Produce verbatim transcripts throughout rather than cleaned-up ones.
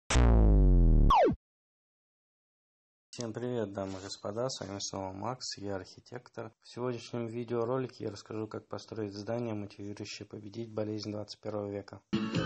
Всем привет, дамы и господа, с вами снова Макс, я архитектор. В сегодняшнем видеоролике я расскажу, как построить здание, мотивирующее победить болезнь двадцать первого века.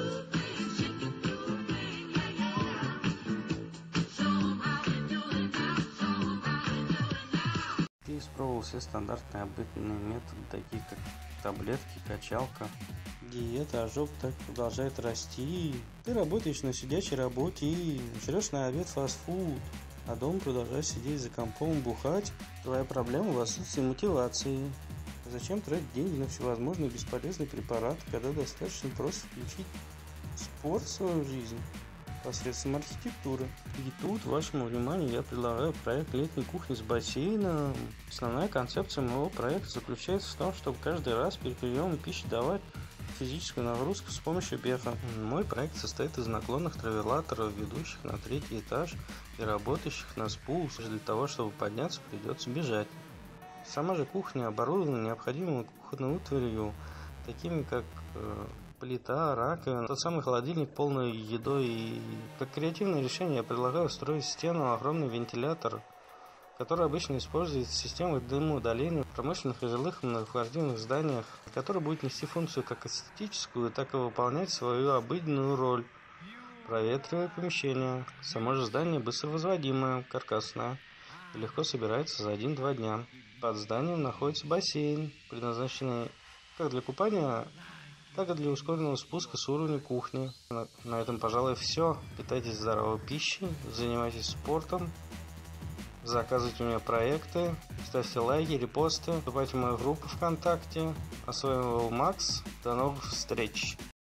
Ты испробовал все стандартные обычные методы, такие как таблетки, качалка. Диета, ожог так продолжает расти. Ты работаешь на сидячей работе и жрешь на обед фастфуд. А дома продолжаешь сидеть за компом, бухать. Твоя проблема в отсутствии мотивации. Зачем тратить деньги на всевозможные бесполезные препараты, когда достаточно просто включить спорт в свою жизнь посредством архитектуры? И тут вашему вниманию я предлагаю проект летней кухни с бассейном. Основная концепция моего проекта заключается в том, чтобы каждый раз перед приемом пищи давать физическую нагрузку с помощью бега. Мой проект состоит из наклонных травелаторов, ведущих на третий этаж и работающих на спуск. Для того, чтобы подняться, придется бежать. Сама же кухня оборудована необходимой кухонной утварью, такими как э, плита, раковина, тот самый холодильник, полный едой. И как креативное решение я предлагаю устроить в стену огромный вентилятор, который обычно используется системой дымоудаления в промышленных и жилых многоквартирных зданиях, который будет нести функцию как эстетическую, так и выполнять свою обыденную роль, проветривая помещение. Само же здание быстровозводимое, каркасное и легко собирается за один-два дня. Под зданием находится бассейн, предназначенный как для купания, так и для ускоренного спуска с уровня кухни. На, на этом, пожалуй, все. Питайтесь здоровой пищей, занимайтесь спортом. Заказывайте у меня проекты, ставьте лайки, репосты, вступайте в мою группу ВКонтакте. А с вами был Макс. До новых встреч!